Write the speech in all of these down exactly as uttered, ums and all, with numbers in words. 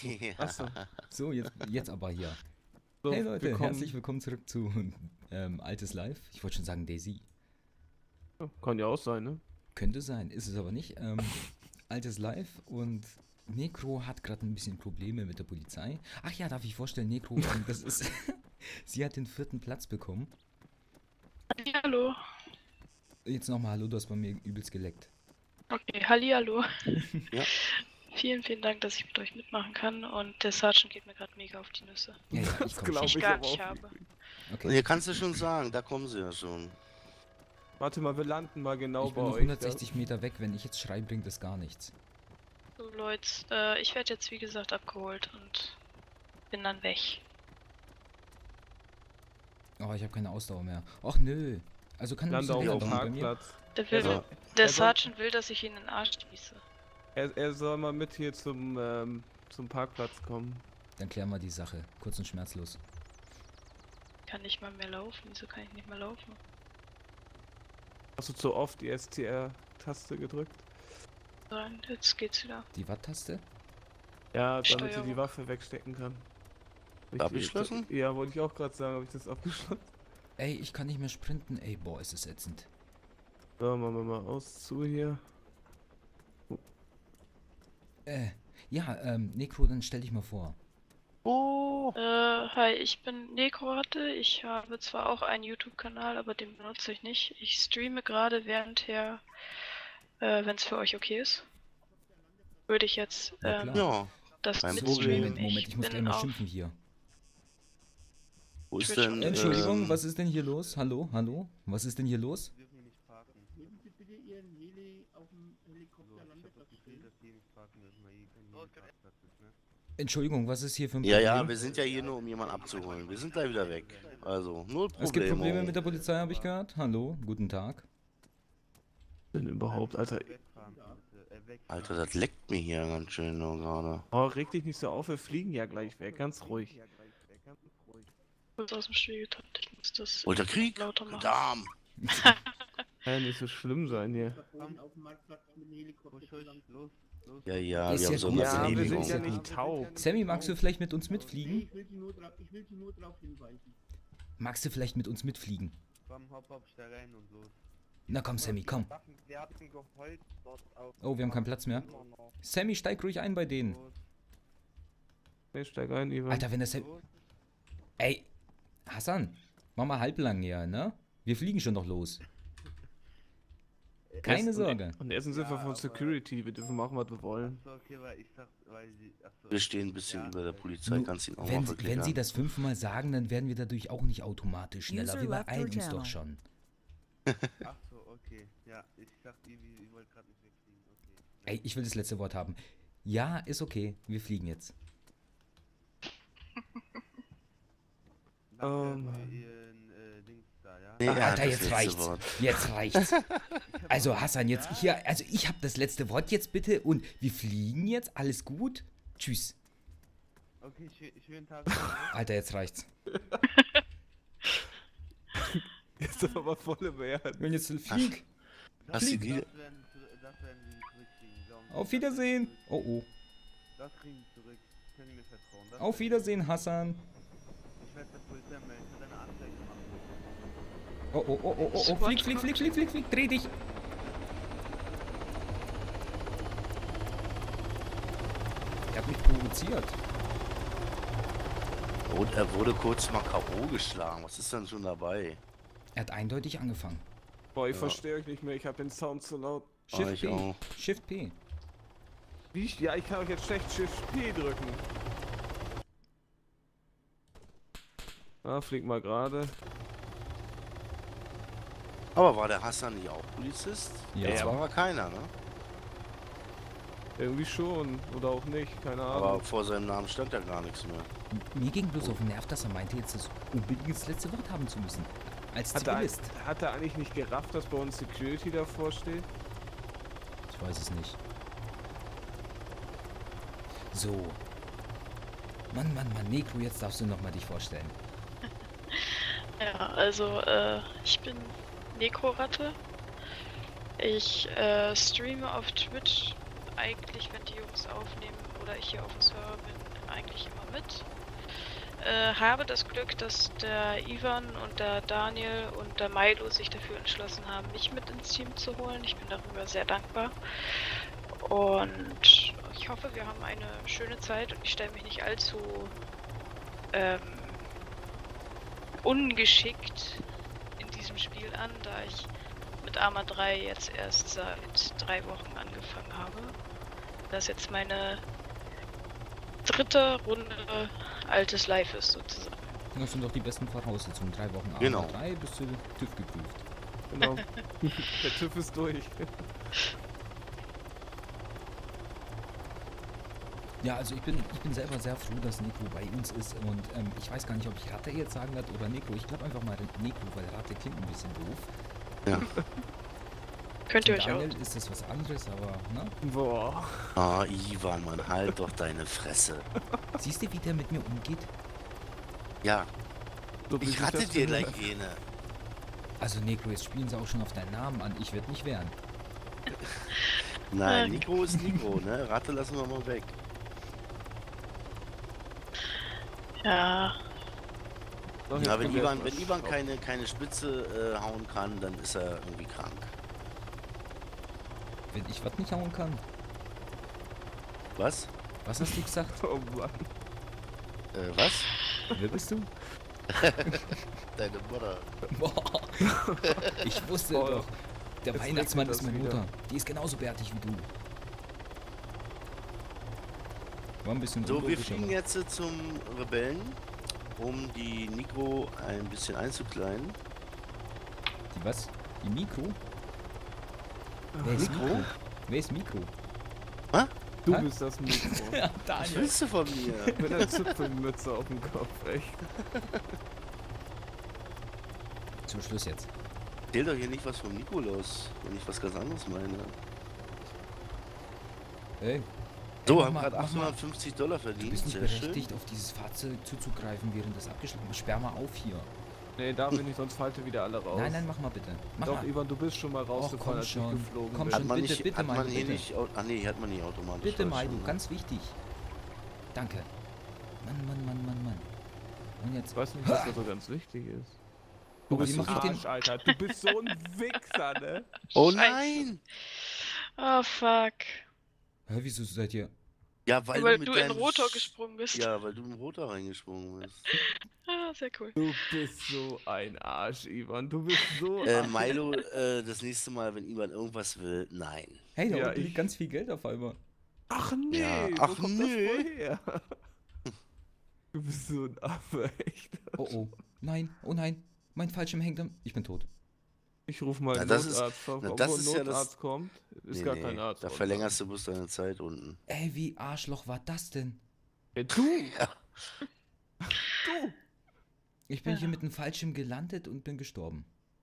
Ja. Achso. So, jetzt, jetzt aber hier. So, Hey Leute, willkommen. herzlich willkommen zurück zu ähm, Altes Live. Ich wollte schon sagen Daisy. Ja, kann ja auch sein, ne? Könnte sein, ist es aber nicht. Ähm, Altes Live und Necro hat gerade ein bisschen Probleme mit der Polizei. Ach ja, darf ich vorstellen, Necro, ähm, das ist... Sie hat den vierten Platz bekommen. Hallo. Jetzt nochmal Hallo, du hast bei mir übelst geleckt. Okay, hallihallo. Ja. Vielen, vielen Dank, dass ich mit euch mitmachen kann und der Sergeant geht mir gerade mega auf die Nüsse. Ja, ja, ich Das komme glaub Ich schon. ich gar aber nicht auch habe. Okay. Hier kannst du schon sagen, da kommen sie ja schon. Warte mal, wir landen mal genau Ich bei bin noch euch. hundertsechzig Meter weg, wenn ich jetzt schreie, bringt das gar nichts. So Leute, äh, ich werde jetzt wie gesagt abgeholt und bin dann weg. Oh, ich habe keine Ausdauer mehr. Och nö. Also kann ein Lande bisschen auf länger dem dauern bei mir. Parkplatz. Der, will, Ja. der Er soll- Sergeant will, dass ich ihn in den Arsch schieße. Er, er soll mal mit hier zum, ähm, zum Parkplatz kommen. Dann klären wir die Sache. Kurz und schmerzlos. Kann nicht mal mehr laufen. Wieso kann ich nicht mehr laufen? Hast du zu oft die S T R-Taste gedrückt? Nein, jetzt geht's wieder. Die Watt-Taste? Ja, damit sie die Steuerung. Waffe wegstecken kann. Richtig- Abgeschlossen? Ja, wollte ich auch gerade sagen, habe ich das abgeschlossen? Ey, ich kann nicht mehr sprinten. Ey, boah, ist es ätzend. So, machen wir mal aus zu hier. Äh, ja, ähm, Necro, dann stell dich mal vor. Oh. Äh, hi, ich bin Nekrorate. Ich habe zwar auch einen YouTube-Kanal, aber den benutze ich nicht. Ich streame gerade währendher, äh, wenn es für euch okay ist. Würde ich jetzt Ja, ähm, klar. Ja. das Kein mitstreamen. Problem. Moment, Moment, ich muss bin gleich mal auf- schimpfen hier. Wo ist Twitch. denn... Entschuldigung, ähm, was ist denn hier los? Hallo, hallo? Was ist denn hier los? Dürfen nicht parken. Würden Sie bitte Ihren Heli auf dem Helikopterlandeplatz stellen? dass die nicht parken dürfen, weil hier kein Parkplatz ist, ne? Entschuldigung, was ist hier für ein Ja, Problem? ja, wir sind ja hier nur, um jemanden abzuholen. Wir sind gleich wieder weg. Also, null Probleme. Es gibt Probleme mit der Polizei, habe ich gehört. Hallo, guten Tag. Denn überhaupt, Alter. Wegfahren, bitte. Äh, wegfahren. Alter, das leckt mir hier ganz schön nur gerade. Oh, reg dich nicht so auf, wir fliegen ja gleich weg, ganz ruhig. Ja, gleich weg, ganz ruhig. Kurz aus dem Spiel getappt. Ich muss das Wollt ihr Krieg? lauter machen. Darm. Kann ja nicht so schlimm sein hier. Da vorne auf dem Marktplatz mit dem Helikopter Husch, husch, zusammen. los, los. Ja, ja, Ist wir ja haben so gut. eine Ja, wir wir Genehmigung. sind ja gut. nicht taub. Sammy, magst du vielleicht mit uns Nee, mitfliegen? ich will Sie nur drauf, ich will Sie nur drauf hinweisen. Magst du vielleicht mit uns mitfliegen? Komm, hopp, hopp, steig rein und los. Na komm, Sammy, komm. Wir hatten geheult dort auf. Oh, wir haben keinen Platz mehr. Immer noch. Sammy, steig ruhig ein bei denen. Los, Nee, steig ein, Ivan. Alter, wenn das... los. Ey, Hassan, mach mal halblang hier, ne? Wir fliegen schon noch los. Keine Erst- Sorge. Und erstens sind wir Ja, von aber- Security, wir dürfen machen, was wir wollen. Achso, okay, weil ich dachte, weil sie. Achso. Wir stehen ein bisschen Ja. über der Polizei, Nur, kannst ihn auch wenn, mal wirklich wenn sie an. das fünfmal sagen, dann werden wir dadurch auch nicht automatisch schneller. User Wir left your beeilen uns channel. doch schon. Achso, okay. Ja, ich dachte, ihr, ihr wollt gerade nicht wegfliegen. Okay. Ey, ich will das letzte Wort haben. Ja, ist okay. Wir fliegen jetzt. Danke Oh, für Mann. Ihren äh, Dings da, ja? Nee, er hat Alter, das jetzt letzte reicht's. Wort. Jetzt reicht's. Also Hassan, jetzt hier, also ich habe das letzte Wort jetzt bitte und wir fliegen jetzt. Alles gut? Tschüss. Okay, schö schönen Tag. Alter, jetzt reicht's. Jetzt ist aber volle Mehrheit. Wenn jetzt flieg. Hast du die... Das werden, das werden sie zurückkriegen. glauben Sie. Auf Wiedersehen. Oh oh. Das kriegen sie zurück. Können Sie mir vertrauen. Das Auf Wiedersehen, Hassan. Ich werde der Polizei melden. Ich werde eine Anzeige machen. Oh oh oh oh oh. oh. Flieg, flieg, flieg, flieg, flieg, flieg. Dreh dich. Er hat mich provoziert. Und er wurde kurz mal K O geschlagen. Was ist denn schon dabei? Er hat eindeutig angefangen. Boah, ich Ja. verstehe euch nicht mehr, ich habe den Sound zu laut. Ah, Shift ich P. auch. Shift P. Wie ich, ja, ich kann euch jetzt schlecht Shift P drücken. Ah, flieg mal gerade. Aber war der Hassan nicht auch Polizist? Ja. Jetzt war er keiner, ne? Irgendwie schon. Oder auch nicht, keine Aber Ahnung. vor seinem Namen stand ja gar nichts mehr. Mir ging bloß auf den Nerv, dass er meinte, jetzt das unbedingt das letzte Wort haben zu müssen. Als Hat er, Zivilist. hat er eigentlich nicht gerafft, dass bei uns Security davor steht? Ich weiß es nicht. So. Mann, Mann, Mann, Necro, jetzt darfst du nochmal dich vorstellen. Ja, also äh, ich bin Nekrorate. Ich äh, streame auf Twitch eigentlich, wenn die Jungs aufnehmen da ich hier auf dem Server bin, eigentlich immer mit. Äh, habe das Glück, dass der Ivan und der Daniel und der Milo sich dafür entschlossen haben, mich mit ins Team zu holen. Ich bin darüber sehr dankbar. Und ich hoffe, wir haben eine schöne Zeit und ich stelle mich nicht allzu ähm, ungeschickt in diesem Spiel an, da ich mit Arma drei jetzt erst seit drei Wochen angefangen habe. Das ist jetzt meine dritte Runde altes Live ist sozusagen. Das sind doch die besten Voraussetzungen. Drei Wochen Arma Genau. drei bist du TÜV geprüft. Genau. Der TÜV ist durch. Ja, also ich bin, ich bin selber sehr froh, dass Nekro bei uns ist und ähm, ich weiß gar nicht, ob ich Ratte jetzt sagen werde oder Nekro. Ich glaube einfach mal Nekro, weil Ratte klingt ein bisschen doof. Ja. Könnt ihr Zum euch auch. Daniel ist das was anderes, aber ne? Boah. Ah, Ivan, Mann, halt doch deine Fresse. Siehst du, wie der mit mir umgeht? Ja, So wie ich sich rate das dir gehört. gleich jene. Also Nekro, jetzt spielen sie auch schon auf deinen Namen an. Ich werde nicht wehren. Nein, Ähm. Nico ist Nico, ne? Ratte lassen wir mal weg. Ja, Doch, jetzt Ja, wenn kommt Ivan, erst wenn mal Ivan Stopp. keine, keine Spitze äh, hauen kann, dann ist er irgendwie krank. Wenn ich was nicht hauen kann. Was? Was hast du gesagt? Oh Mann. Äh, was? Wer bist du? Deine Mutter. Boah. Ich wusste Boah. doch. Der Jetzt Weihnachtsmann wechselt ist das meine wieder. Mutter. Die ist genauso bärtig wie du. War ein bisschen So, wir unlogisch, fliegen aber- jetzt zum Rebellen, um die Nico ein bisschen einzukleiden. Die was? Die Mikro? Wer ist Mikro? Mikro? Wer ist Mikro? Du Hä? bist das Mikro. Ja, Was willst du von mir? Mit einer Zipfelmütze auf dem Kopf, echt. Zum Schluss jetzt. Erzähl doch hier nicht was vom Nikolaus, wenn ich was ganz anderes meine. Ey. So, mach haben mal- gerade mach mal. achthundertfünfzig Dollar Du verdient, bist nicht sehr schön. berechtigt, auf dieses Fahrzeug zuzugreifen, während das abgeschlossen ist. Sperr mal auf hier. Nee, darf ich nicht, sonst falte wieder alle raus. Nein, nein, mach mal bitte. Mach Doch, mal. Ivan, du bist schon mal komm rausgefallen, als ich schon. geflogen Komm bin. Hat schon. man bitte, nicht, bitte, hat man Milo, hier bitte. nicht, au- ah nee, hat man nicht automatisch. Bitte, weiß Milo, schon, ne? ganz wichtig. Danke. Mann, Mann, Mann, Mann, Mann. Und jetzt. Ich weiß nicht, was da so ganz wichtig ist. Du Aber bist wie so ein mach ich den- Arsch, Alter. Du bist so ein Wichser, ne? Oh Scheiße. nein! Oh fuck. Hä, wieso seid ihr. Ja, weil, Weil du mit du in deinem Rotor Sch- gesprungen bist. Ja, weil du in Rotor reingesprungen bist. Ah, sehr cool. Du bist so ein Arsch, Ivan. Du bist so Äh, ein Milo, äh, das nächste Mal, wenn Ivan irgendwas will, nein. Hey, da Ja, unten ich- liegt ganz viel Geld auf einmal. Ach nee, Ja, wo ach kommt nee. das wohl her? Du bist so ein Affe, echt. Oh oh. Nein, oh nein. Mein Fallschirm hängt am. Ich bin tot. Ich ruf mal Na, einen das ist- Notarzt, na, obwohl das ein ist ja das- Notarzt kommt. Ist Nee, gar nee, kein Arzt. Da unten. verlängerst du bloß deine Zeit unten. Ey, wie Arschloch war das denn? Ja, du! Ja. Du! Ich bin Ja. hier mit dem Fallschirm gelandet und bin gestorben.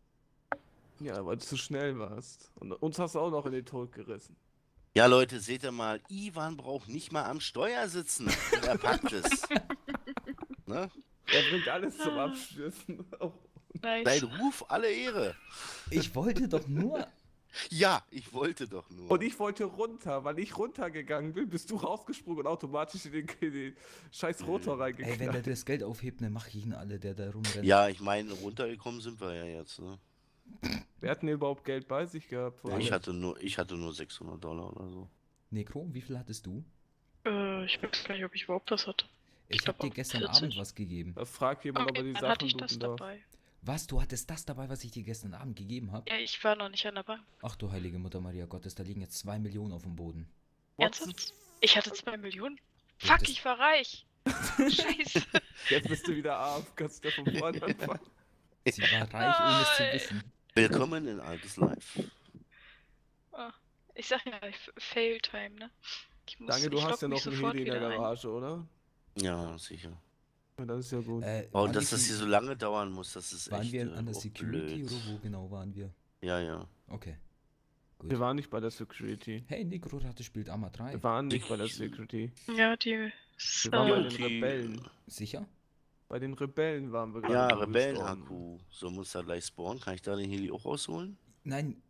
Ja, weil du zu schnell warst. Und uns hast du auch noch in den Tod gerissen. Ja, Leute, seht ihr mal, Ivan braucht nicht mal am Steuer sitzen. Und er packt es. Ne? Er bringt alles zum Abschließen. Oh. Dein Nice. Ruf, alle Ehre. Ich wollte doch nur. Ja, ich wollte doch nur. Und ich wollte runter, weil ich runtergegangen bin, bist du rausgesprungen und automatisch in den, in den scheiß Rotor Ey, wenn der reingeknallt. das Geld aufhebt, dann mach ich ihn alle, der da rumrennt. Ja, ich meine, runtergekommen sind wir ja jetzt. Ne? Wer hat denn überhaupt Geld bei sich gehabt? Ja, Ich ja. hatte nur, ich hatte nur sechshundert Dollar oder so. Nekro, wie viel hattest du? Äh, ich weiß gar nicht, ob ich überhaupt was hatte. Ich, Ich hab glaub dir auch gestern vierzig. Abend was gegeben. Da fragt jemand, ob er die dann Sachen hatte ich das looten darf. dabei. Was? Du hattest das dabei, was ich dir gestern Abend gegeben habe? Ja, ich war noch nicht an der Bank. Ach du heilige Mutter Maria Gottes, da liegen jetzt zwei Millionen auf dem Boden. Ernsthaft? Ich hatte zwei Millionen? Ja, Fuck, das- ich war reich. Scheiße. Jetzt bist du wieder arm, kannst du von vorne anfangen. Sie war reich, ohne es zu Nein. wissen. Willkommen in altes Life. Ah, ich sag ja, ich- Fail-Time, ne? Ich muss, Danke, du ich hast lock ja mich noch einen sofort Heli in der wieder ein. Garage, oder? Ja, sicher. Ja, das ist ja gut. Äh, Oh, waren dass wir- das hier so lange dauern muss, das ist Waren echt wir äh, an der auch Security blöd. oder wo genau waren wir? Ja, ja. Okay. Wir waren nicht bei der Security. Hey, Nekro Ratte spielt Arma drei. Wir waren nicht bei der Security. Ja, die ist, Wir waren bei äh, den Okay. Rebellen. Sicher? Bei den Rebellen waren wir gerade. Ja, wo wir gestorben Rebellen-Haku. So muss da gleich spawnen. Kann ich da den Heli auch rausholen? Nein,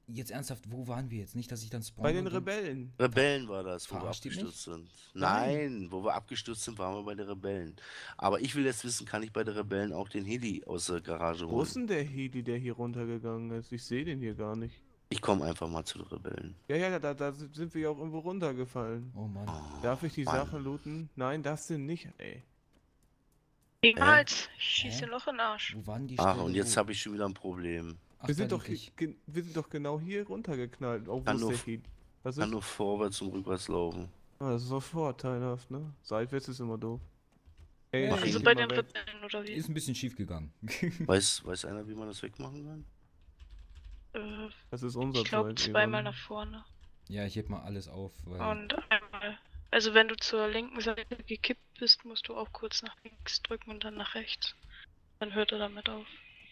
jetzt ernsthaft, wo waren wir jetzt? Nicht, dass ich dann spawn. Bei den Rebellen. Rebellen war das, wo wir Verarscht ihr mich? abgestürzt sind. Nein, wo wir abgestürzt sind, waren wir bei den Rebellen. Aber ich will jetzt wissen, kann ich bei den Rebellen auch den Heli aus der Garage Wo ist holen? denn der Heli, der hier runtergegangen ist? Ich sehe den hier gar nicht. Ich komme einfach mal zu den Rebellen. Ja, ja, da, da sind wir ja auch irgendwo runtergefallen. Oh Mann. Darf ich die Mann. Sachen looten? Nein, das sind nicht, ey. Niemals. Ich schieße Hä? dir noch in den Arsch. Wo waren die Ach, Stelle, und jetzt wo- habe ich schon wieder ein Problem. Ach, Wir da sind, doch, lieg ich. ge- wir sind doch genau hier runtergeknallt. Oh, wo Kann ist nur der f- Heli? Was Ich kann ist? nur vorwärts und rückwärts laufen. Ah, das ist doch vorteilhaft, ne? Seitwärts ist immer doof. Ey, Mach ich Also ihn geh bei mal den weg. Rebellen oder wie? Ist ein bisschen schief gegangen. Weiß, weiß einer, wie man das wegmachen kann? Äh, Das ist unser ich glaube Zeit, zweimal Evan. nach vorne. Ja, ich heb mal alles auf, weil. Und einmal. Also wenn du zur linken Seite gekippt bist, musst du auch kurz nach links drücken und dann nach rechts. Dann hört er damit auf.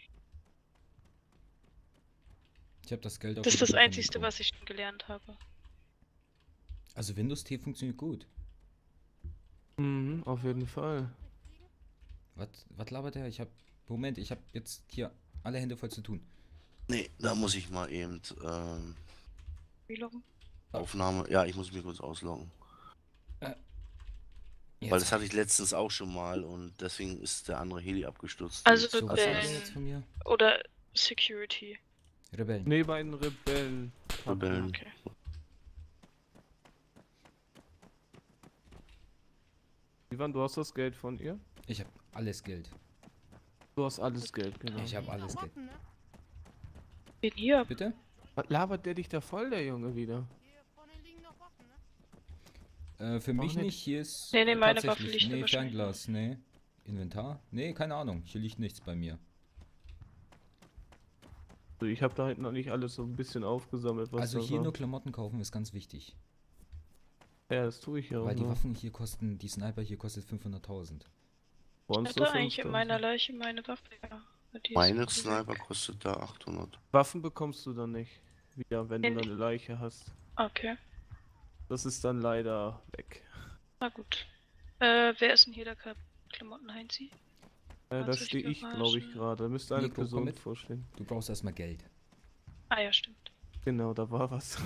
Ich habe das Geld auf Das ist jeden das Fall von Einzige, Nico. was ich schon gelernt habe. Also Windows T funktioniert gut. Mhm, auf jeden Fall. Was, was labert der? Ich hab. Moment, ich hab jetzt hier alle Hände voll zu tun. Nee, da muss ich mal eben ähm, Reloggen. Aufnahme. Ja, ich muss mich kurz ausloggen. Jetzt. Weil das hatte ich letztens auch schon mal und deswegen ist der andere Heli abgestürzt. Also so, was äh, sagt ihr jetzt von mir? Oder Security. Rebellen. Nee, bei den Rebellen. Rebellen. Okay. Ivan, du hast das Geld von ihr? Ich hab alles Geld. Du hast alles Geld, genau. Ich hab alles Geld. Den hier. Bitte? Was labert der dich da voll, der Junge, wieder? Äh, für mich nicht. nicht. Hier ist. Nee, nee, äh, meine Waffe tatsächlich- liegt da Nee, wahrscheinlich. Fernglas. Nee. Inventar? Nee, keine Ahnung. Hier liegt nichts bei mir. Also ich habe da hinten noch nicht alles so ein bisschen aufgesammelt, was Also da hier war. nur Klamotten kaufen ist ganz wichtig. Ja, das tue ich ja auch. Weil die nur. Waffen hier kosten, die Sniper hier kostet fünfhunderttausend. Ich Sonst hatte so eigentlich in fünftausend. meiner Leiche meine Waffe, ja. Die ist Meine cool. Sniper kostet da achthundert. Waffen bekommst du dann nicht wieder, wenn du Nee, dann eine Leiche hast. Okay, Das ist dann leider weg. na gut. Äh, wer ist denn hier der Kla- Klamotten-Heinzi? Äh, da Kannst du stehe dich ich, glaube ich, überraschen? gerade. Da müsste eine Nico, komm Person mit. vorstehen. Du brauchst erstmal Geld. Ah ja, stimmt. Genau, da war was.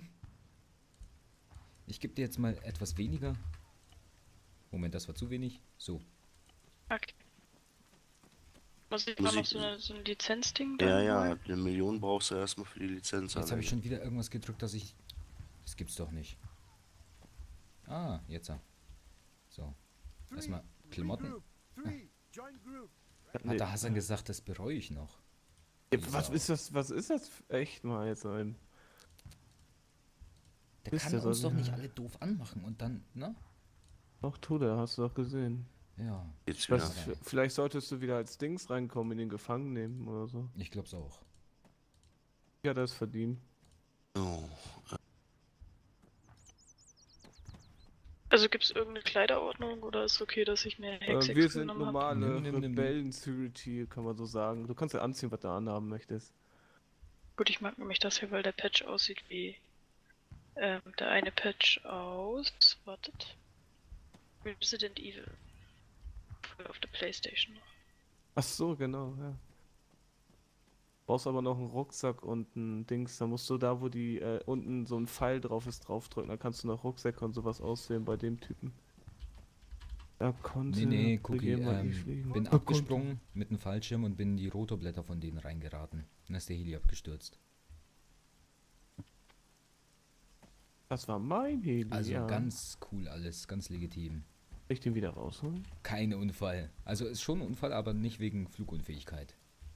Ich gebe dir jetzt mal etwas weniger. Moment, das war zu wenig. So. Okay. Muss ich Muss mal noch ich- so, eine, so ein Lizenzding Ja, dann ja, holen? eine Million brauchst du erstmal für die Lizenz. Jetzt habe alleine. ich schon wieder irgendwas gedrückt, dass ich. Das gibt's doch nicht. Ah, jetzt. ja. So. Erstmal Klamotten. Hat Nee. der Hassan gesagt, das bereue ich noch. Ja, Wie was Sau. ist das? Was ist das? Echt mal jetzt ein. Der Wisst kann ihr, uns soll- doch nicht alle doof anmachen und dann, ne? Doch, tu der, hast du doch gesehen. Ja, Jetzt Was, wieder. f- vielleicht solltest du wieder als Dings reinkommen, in den Gefangen nehmen oder so. ich glaub's auch. Ja, das verdient. So. Also gibt es irgendeine Kleiderordnung oder ist okay, dass ich mir Äh, Hex wir sind genommen habe? normale Nimm, nimm, nimm, nimm. Rebellen-Security, kann man so sagen. Du kannst ja anziehen, was du anhaben möchtest. Gut, ich mag nämlich das hier, weil der Patch aussieht wie ähm, der eine Patch aus. Wartet. Resident Evil. Früher auf der Playstation noch. Ach so, genau, ja. Brauchst aber noch einen Rucksack und ein Dings. Da musst du da, wo die äh, unten so ein Pfeil drauf ist, draufdrücken. Dann kannst du noch Rucksäcke und sowas auswählen bei dem Typen. Da konnte Nee, nee, Cookie, jemand nicht ähm, fliegen. bin Da konnte- abgesprungen mit einem Fallschirm und bin in die Rotorblätter von denen reingeraten. Dann ist der Heli abgestürzt. Das war mein Heli, Also ja. ganz cool alles, ganz legitim. Soll ich den wieder rausholen? Kein Unfall. Also ist schon ein Unfall, aber nicht wegen Flugunfähigkeit.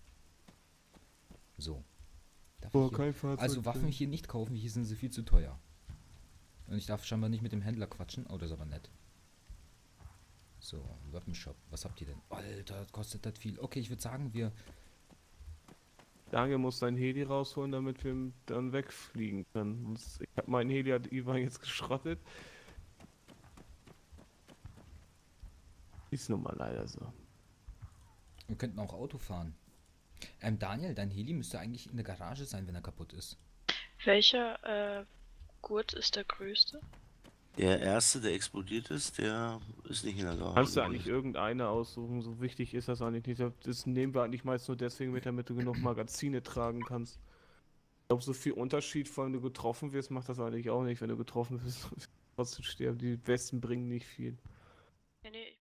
So. Darf ich hier- Fahrzeug. Also Waffen hier nicht kaufen, hier sind sie viel zu teuer. Und ich darf scheinbar nicht mit dem Händler quatschen. Oh, das ist aber nett. So, Waffenshop. Was habt ihr denn? Alter, kostet das viel. Okay, ich würde sagen, wir... Daniel muss sein Heli rausholen, damit wir dann wegfliegen können. Und Ich hab mein Heli hat Ivan jetzt geschrottet. Ist nun mal leider so. Wir könnten auch Auto fahren. Ähm, Daniel, dein Heli müsste eigentlich in der Garage sein, wenn er kaputt ist. Welcher äh, Gurt ist der größte? Der erste, der explodiert ist, der ist nicht in der Garage. Kannst du eigentlich irgendeine aussuchen? So wichtig ist das eigentlich nicht. Das nehmen wir eigentlich meist nur deswegen mit, damit du genug Magazine tragen kannst. glaube, so viel Unterschied, vor allem du getroffen wirst, macht das eigentlich auch nicht. Wenn du getroffen wirst, trotzdem sterben. Die Westen bringen nicht viel. Nee, nee,